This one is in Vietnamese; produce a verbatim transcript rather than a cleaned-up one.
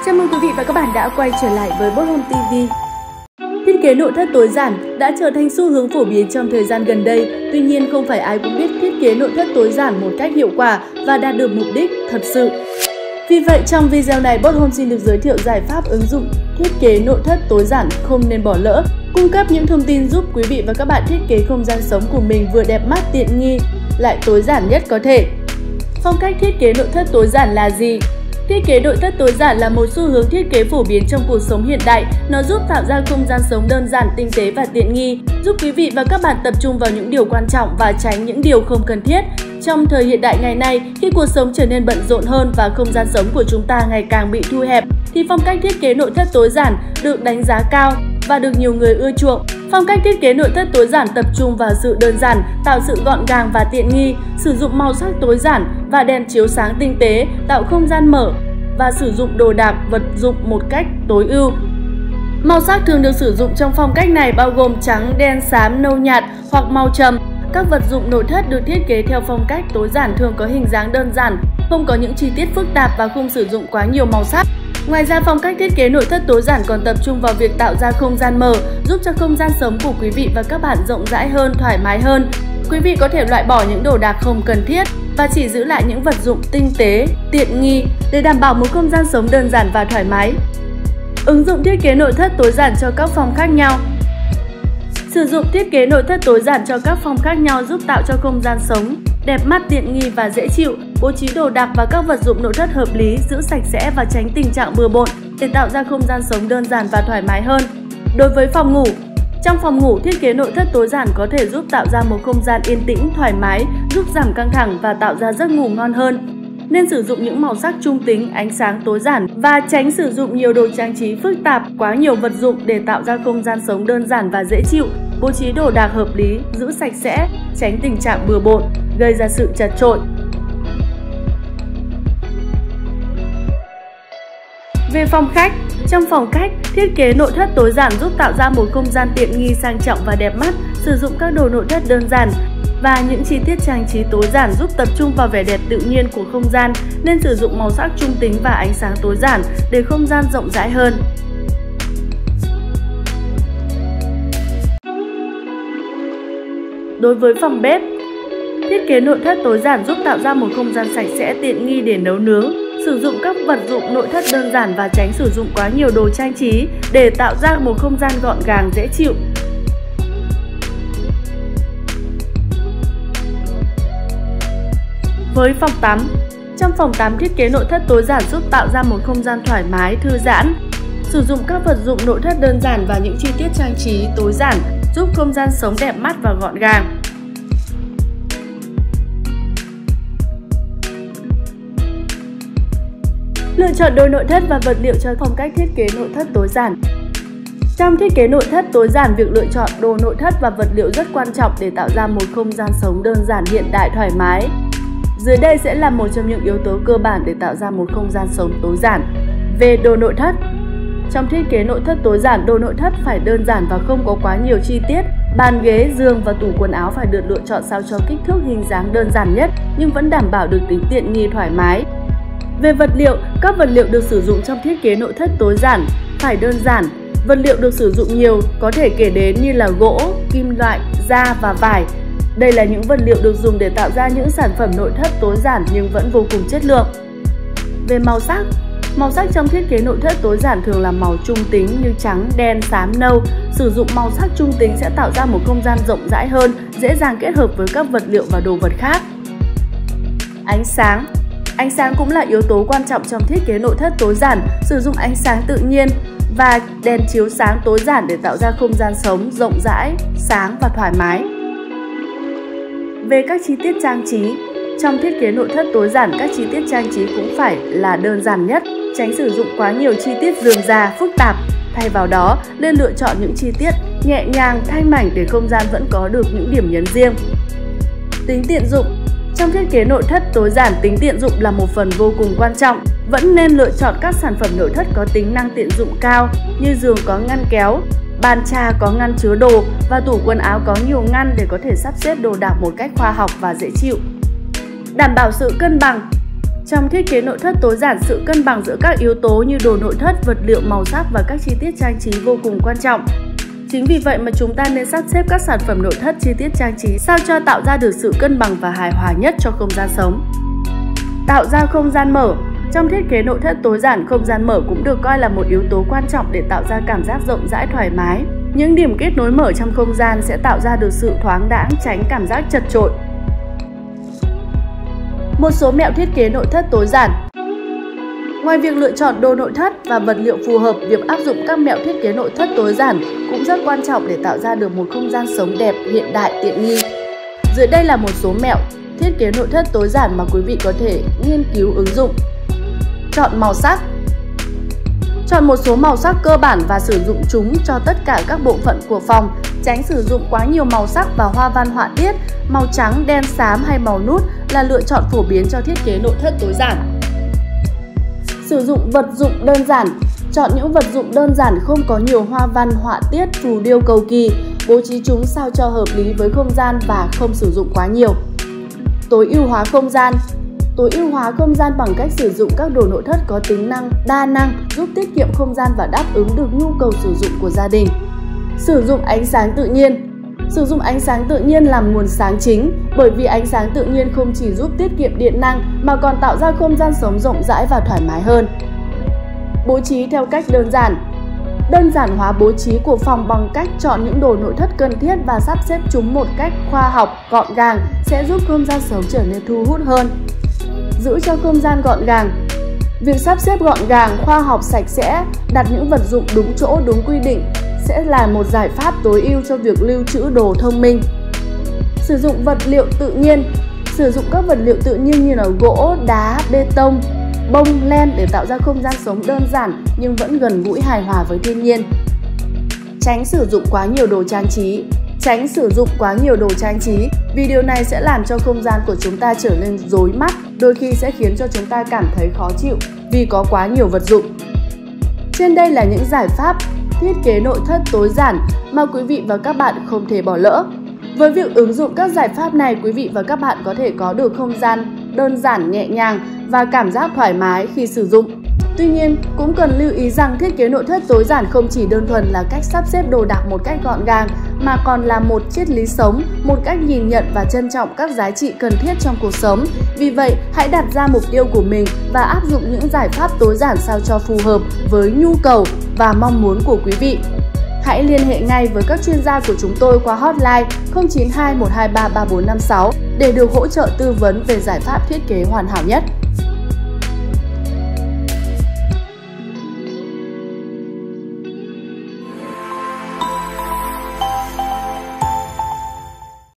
Chào mừng quý vị và các bạn đã quay trở lại với Boss Home ti vi. Thiết kế nội thất tối giản đã trở thành xu hướng phổ biến trong thời gian gần đây. Tuy nhiên, không phải ai cũng biết thiết kế nội thất tối giản một cách hiệu quả và đạt được mục đích thật sự. Vì vậy, trong video này, Boss Home xin được giới thiệu giải pháp ứng dụng thiết kế nội thất tối giản không nên bỏ lỡ, cung cấp những thông tin giúp quý vị và các bạn thiết kế không gian sống của mình vừa đẹp mắt, tiện nghi, lại tối giản nhất có thể. Phong cách thiết kế nội thất tối giản là gì? Thiết kế nội thất tối giản là một xu hướng thiết kế phổ biến trong cuộc sống hiện đại. Nó giúp tạo ra không gian sống đơn giản, tinh tế và tiện nghi, giúp quý vị và các bạn tập trung vào những điều quan trọng và tránh những điều không cần thiết. Trong thời hiện đại ngày nay, khi cuộc sống trở nên bận rộn hơn và không gian sống của chúng ta ngày càng bị thu hẹp, thì phong cách thiết kế nội thất tối giản được đánh giá cao và được nhiều người ưa chuộng. Phong cách thiết kế nội thất tối giản tập trung vào sự đơn giản, tạo sự gọn gàng và tiện nghi, sử dụng màu sắc tối giản và đèn chiếu sáng tinh tế, tạo không gian mở và sử dụng đồ đạc vật dụng một cách tối ưu. Màu sắc thường được sử dụng trong phong cách này bao gồm trắng, đen, xám, nâu nhạt hoặc màu trầm. Các vật dụng nội thất được thiết kế theo phong cách tối giản thường có hình dáng đơn giản, không có những chi tiết phức tạp và không sử dụng quá nhiều màu sắc. Ngoài ra, phong cách thiết kế nội thất tối giản còn tập trung vào việc tạo ra không gian mở, giúp cho không gian sống của quý vị và các bạn rộng rãi hơn, thoải mái hơn. Quý vị có thể loại bỏ những đồ đạc không cần thiết và chỉ giữ lại những vật dụng tinh tế, tiện nghi để đảm bảo một không gian sống đơn giản và thoải mái. Ứng dụng thiết kế nội thất tối giản cho các phòng khác nhau. Sử dụng thiết kế nội thất tối giản cho các phòng khác nhau giúp tạo cho không gian sống đẹp mắt, tiện nghi và dễ chịu. Bố trí đồ đạc và các vật dụng nội thất hợp lý, giữ sạch sẽ và tránh tình trạng bừa bộn để tạo ra không gian sống đơn giản và thoải mái hơn. Đối với phòng ngủ, trong phòng ngủ, thiết kế nội thất tối giản có thể giúp tạo ra một không gian yên tĩnh, thoải mái, giúp giảm căng thẳng và tạo ra giấc ngủ ngon hơn. Nên sử dụng những màu sắc trung tính, ánh sáng tối giản và tránh sử dụng nhiều đồ trang trí phức tạp, quá nhiều vật dụng để tạo ra không gian sống đơn giản và dễ chịu. Bố trí đồ đạc hợp lý, giữ sạch sẽ, tránh tình trạng bừa bộn, gây ra sự chật chội. Về phòng khách, trong phòng khách, thiết kế nội thất tối giản giúp tạo ra một không gian tiện nghi, sang trọng và đẹp mắt. Sử dụng các đồ nội thất đơn giản và những chi tiết trang trí tối giản giúp tập trung vào vẻ đẹp tự nhiên của không gian, nên sử dụng màu sắc trung tính và ánh sáng tối giản để không gian rộng rãi hơn. Đối với phòng bếp, thiết kế nội thất tối giản giúp tạo ra một không gian sạch sẽ, tiện nghi để nấu nướng. Sử dụng các vật dụng nội thất đơn giản và tránh sử dụng quá nhiều đồ trang trí để tạo ra một không gian gọn gàng, dễ chịu. Với phòng tắm, trong phòng tắm, thiết kế nội thất tối giản giúp tạo ra một không gian thoải mái, thư giãn. Sử dụng các vật dụng nội thất đơn giản và những chi tiết trang trí tối giản giúp không gian sống đẹp mắt và gọn gàng. Lựa chọn đồ nội thất và vật liệu cho phong cách thiết kế nội thất tối giản. Trong thiết kế nội thất tối giản, việc lựa chọn đồ nội thất và vật liệu rất quan trọng để tạo ra một không gian sống đơn giản, hiện đại, thoải mái. Dưới đây sẽ là một trong những yếu tố cơ bản để tạo ra một không gian sống tối giản. Về đồ nội thất, trong thiết kế nội thất tối giản, đồ nội thất phải đơn giản và không có quá nhiều chi tiết. Bàn ghế, giường và tủ quần áo phải được lựa chọn sao cho kích thước, hình dáng đơn giản nhất nhưng vẫn đảm bảo được tính tiện nghi, thoải mái. Về vật liệu, các vật liệu được sử dụng trong thiết kế nội thất tối giản phải đơn giản. Vật liệu được sử dụng nhiều có thể kể đến như là gỗ, kim loại, da và vải. Đây là những vật liệu được dùng để tạo ra những sản phẩm nội thất tối giản nhưng vẫn vô cùng chất lượng. Về màu sắc, màu sắc trong thiết kế nội thất tối giản thường là màu trung tính như trắng, đen, xám, nâu. Sử dụng màu sắc trung tính sẽ tạo ra một không gian rộng rãi hơn, dễ dàng kết hợp với các vật liệu và đồ vật khác. Ánh sáng. Ánh sáng cũng là yếu tố quan trọng trong thiết kế nội thất tối giản. Sử dụng ánh sáng tự nhiên và đèn chiếu sáng tối giản để tạo ra không gian sống rộng rãi, sáng và thoải mái. Về các chi tiết trang trí, trong thiết kế nội thất tối giản, các chi tiết trang trí cũng phải là đơn giản nhất, tránh sử dụng quá nhiều chi tiết rườm rà, phức tạp. Thay vào đó, nên lựa chọn những chi tiết nhẹ nhàng, thanh mảnh để không gian vẫn có được những điểm nhấn riêng. Tính tiện dụng. Trong thiết kế nội thất tối giản, tính tiện dụng là một phần vô cùng quan trọng. Vẫn nên lựa chọn các sản phẩm nội thất có tính năng tiện dụng cao như giường có ngăn kéo, bàn trà có ngăn chứa đồ và tủ quần áo có nhiều ngăn để có thể sắp xếp đồ đạc một cách khoa học và dễ chịu. Đảm bảo sự cân bằng. Trong thiết kế nội thất tối giản, sự cân bằng giữa các yếu tố như đồ nội thất, vật liệu, màu sắc và các chi tiết trang trí vô cùng quan trọng. Chính vì vậy mà chúng ta nên sắp xếp các sản phẩm nội thất, chi tiết trang trí sao cho tạo ra được sự cân bằng và hài hòa nhất cho không gian sống. Tạo ra không gian mở. Trong thiết kế nội thất tối giản, không gian mở cũng được coi là một yếu tố quan trọng để tạo ra cảm giác rộng rãi, thoải mái. Những điểm kết nối mở trong không gian sẽ tạo ra được sự thoáng đãng, tránh cảm giác chật chội. Một số mẹo thiết kế nội thất tối giản. Ngoài việc lựa chọn đồ nội thất và vật liệu phù hợp, việc áp dụng các mẹo thiết kế nội thất tối giản cũng rất quan trọng để tạo ra được một không gian sống đẹp, hiện đại, tiện nghi. Dưới đây là một số mẹo thiết kế nội thất tối giản mà quý vị có thể nghiên cứu ứng dụng. Chọn màu sắc. Chọn một số màu sắc cơ bản và sử dụng chúng cho tất cả các bộ phận của phòng. Tránh sử dụng quá nhiều màu sắc và hoa văn họa tiết. Màu trắng, đen, xám hay màu nút là lựa chọn phổ biến cho thiết kế nội thất tối giản. Sử dụng vật dụng đơn giản. Chọn những vật dụng đơn giản không có nhiều hoa văn, họa tiết, phù điêu cầu kỳ. Bố trí chúng sao cho hợp lý với không gian và không sử dụng quá nhiều. Tối ưu hóa không gian. Tối ưu hóa không gian bằng cách sử dụng các đồ nội thất có tính năng đa năng, giúp tiết kiệm không gian và đáp ứng được nhu cầu sử dụng của gia đình. Sử dụng ánh sáng tự nhiên. Sử dụng ánh sáng tự nhiên làm nguồn sáng chính, bởi vì ánh sáng tự nhiên không chỉ giúp tiết kiệm điện năng mà còn tạo ra không gian sống rộng rãi và thoải mái hơn. Bố trí theo cách đơn giản. Đơn giản hóa bố trí của phòng bằng cách chọn những đồ nội thất cần thiết và sắp xếp chúng một cách khoa học, gọn gàng sẽ giúp không gian sống trở nên thu hút hơn. Giữ cho không gian gọn gàng. Việc sắp xếp gọn gàng, khoa học, sạch sẽ, đặt những vật dụng đúng chỗ, đúng quy định sẽ là một giải pháp tối ưu cho việc lưu trữ đồ thông minh. Sử dụng vật liệu tự nhiên. Sử dụng các vật liệu tự nhiên như là gỗ, đá, bê tông, bông, len để tạo ra không gian sống đơn giản nhưng vẫn gần gũi, hài hòa với thiên nhiên. Tránh sử dụng quá nhiều đồ trang trí. Tránh sử dụng quá nhiều đồ trang trí vì điều này sẽ làm cho không gian của chúng ta trở nên rối mắt, đôi khi sẽ khiến cho chúng ta cảm thấy khó chịu vì có quá nhiều vật dụng. Trên đây là những giải pháp thiết kế nội thất tối giản mà quý vị và các bạn không thể bỏ lỡ. Với việc ứng dụng các giải pháp này, quý vị và các bạn có thể có được không gian đơn giản, nhẹ nhàng và cảm giác thoải mái khi sử dụng. Tuy nhiên, cũng cần lưu ý rằng thiết kế nội thất tối giản không chỉ đơn thuần là cách sắp xếp đồ đạc một cách gọn gàng, mà còn là một triết lý sống, một cách nhìn nhận và trân trọng các giá trị cần thiết trong cuộc sống. Vì vậy, hãy đặt ra mục tiêu của mình và áp dụng những giải pháp tối giản sao cho phù hợp với nhu cầu và mong muốn của quý vị. Hãy liên hệ ngay với các chuyên gia của chúng tôi qua hotline không chín hai một hai ba ba bốn năm sáu để được hỗ trợ tư vấn về giải pháp thiết kế hoàn hảo nhất.